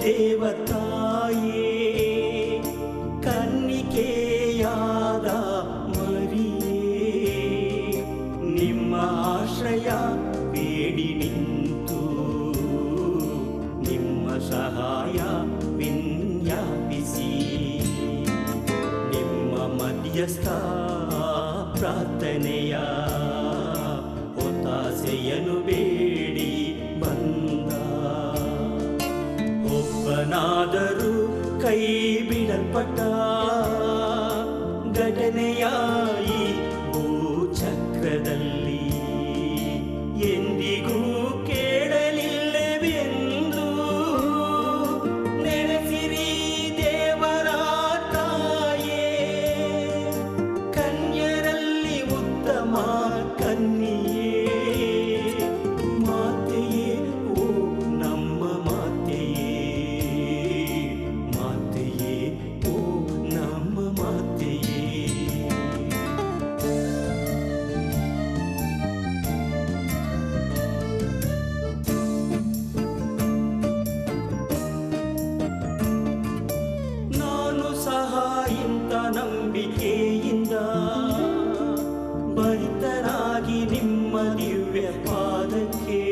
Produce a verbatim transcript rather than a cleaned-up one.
ದೇವತಾಯೇ ಕನ್ನಿಕೆಯಾದ ಮರಿಯೇ ನಿಮ್ಮ ಆಶ್ರಯ ಬೇಡಿ ನಿಂತು ನಿಮ್ಮ ಸಹಾಯ ವಿನ್ಯಾಪಿಸಿ ನಿಮ್ಮ ಮಧ್ಯಸ್ಥ ಪ್ರಾರ್ಥನೆಯ ಒತ್ತಾಸೆಯನ್ನು ಬೇಡಿ ಬಂದ ಒಬ್ಬನಾದರೂ ಕೈ ಬಿಡಲ್ಪಟ್ಟ ಘಟನೆಯಾಯಿ ಭೂಚಕ್ರದಲ್ಲಿ ಎಂದಿಗೂ ಕೇಳಲಿಲ್ಲವೆಂದು ನೆನೆಸಿರಿ ದೇವರ ತಾಯೇ ಕನ್ಯರಲ್ಲಿ ಉತ್ತಮ ಕನ್ನಿಯೇ ಮಾತೆಯೇ ಓ ನಮ್ಮ ಮಾತೆಯೇ ಮಾತೆಯೇ ಓ ನಮ್ಮ ಮಾತೆಯೇ ನಾನು ಸಹ ಇಂಥ ನಂಬಿಕೆಯಿಂದ ಭರಿತನಾಗಿ ನಿಮ್ಮ ದಿವ್ಯ ಪಾದಕ್ಕೆ